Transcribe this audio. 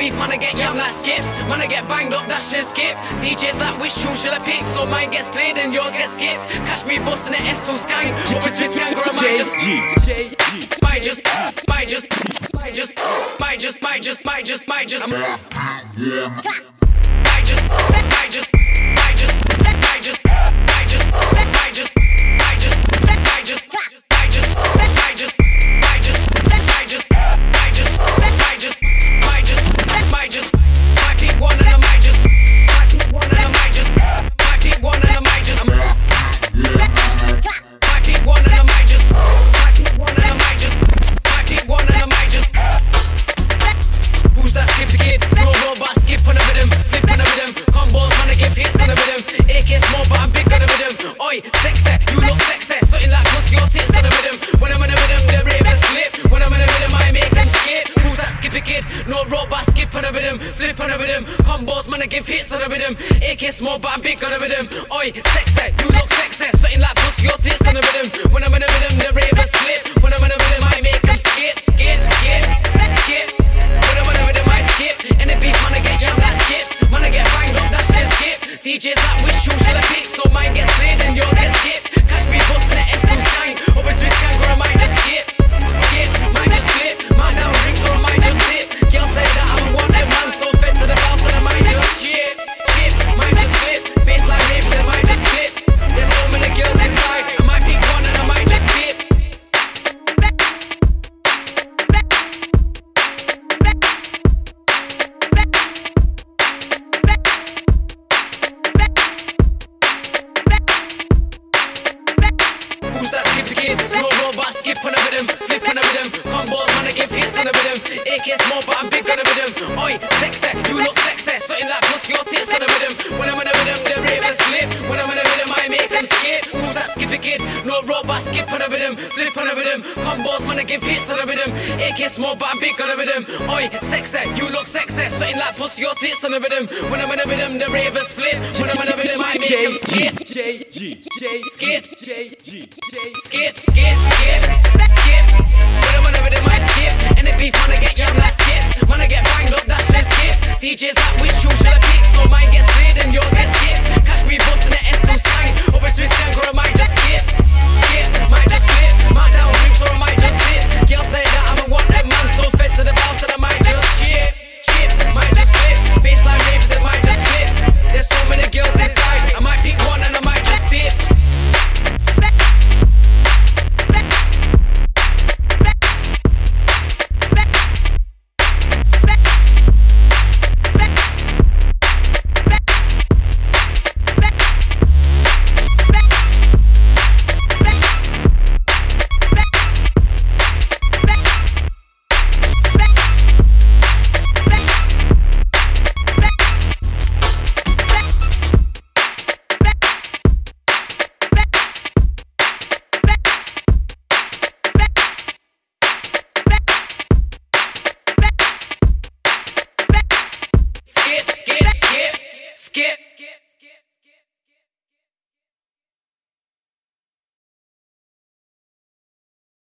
beef, man, I get yam like skips. Man, I get banged up, dash and skip. DJs like which tune shall I pick? So mine gets played and yours gets skips. Catch me busting the S2 skank. Over to Skank or I might just flip on the rhythm, combos, man, I give hits on the rhythm. AK small, but I'm big on the rhythm. Oi, sexy, you look sexy, something like pussy or tits on the rhythm. When I'm in the rhythm, the ravers flip. When I'm in the rhythm, I make them skip. When I'm in the rhythm, I skip. And the beef, man, I get yam like skips. Man, I get banged up, that shit skip. DJs like which tune shall I pick? So mine gets played and yours gets skips. Catch me busting the S2 skank. Up into his skank or I might just skip. Might just flip. Man down drinks or I might just sip. Girl say that I'm one and man, so fed to the mouth that I might just shit. Might just flip. Baseline rave, I might just flip. There's so many girls inside. I might pick one and I might just dip. Who's that skippy kid? No robot, skip on the rhythm, flip on the rhythm. Combos, man, I give hits on the rhythm. AK small, but I'm big on the rhythm. Oi, sexy, you look sexy, something like pussy or tits on the rhythm. When I'm in the rhythm, the ravers flip. When I'm in the rhythm, I make them skip. Who's that skippy kid? No robot, skip on the rhythm, flip on the rhythm. Combos, man, I give hits on the rhythm. AK small, but I'm big on the rhythm. Oi, sexy, you look sexy, something like pussy or tits on the rhythm. When I'm in the rhythm, the ravers flip. When I'm in the rhythm, I make them skip. When I'm in the rhythm, I skip. And the beef, man, I get yam like skips. Man, I get banged up, dash and skip. DJs like which tune shall I pick? So mine gets played and yours gets skips. Catch me busting the S2 skank. Over to his skank or I might just skip. Might just flip.